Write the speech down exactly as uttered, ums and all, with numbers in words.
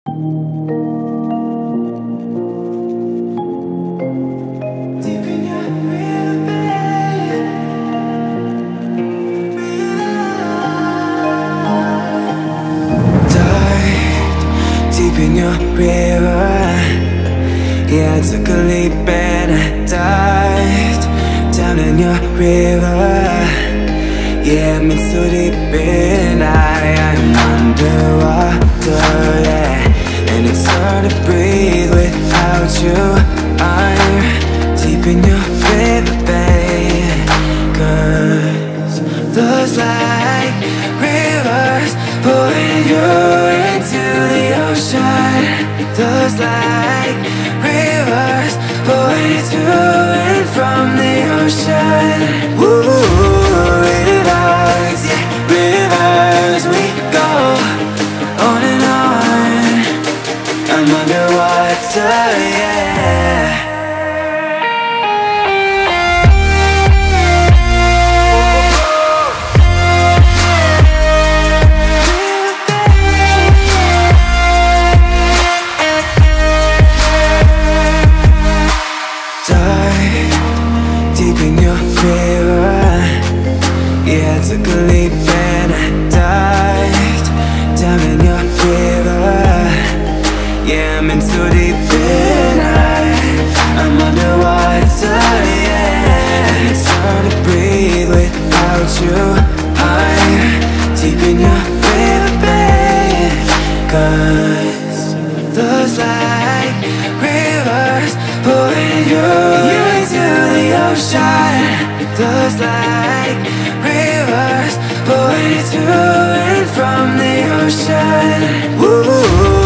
Deep in your river, yeah, I took a leap and I dived down in your river. Yeah, I'm in so deep and I am underwater, yeah, and it's hard to breathe without you. I'm deep in your river, babe, 'cause those like rivers pulling you into the ocean. Those like rivers pulling to and from the ocean. Ooh, rivers, yeah, rivers, we go on and on. I'm underwater, yeah. Deep in your river, yeah, I took a leap and I dived down in your river. Yeah, I'm in so deep and I, I'm underwater, yeah. It's hard to breathe without you. I'm deep in your river, babe, 'cause those like rivers pulling you into the ocean. Those like rivers pulling to and from the ocean. Ooh.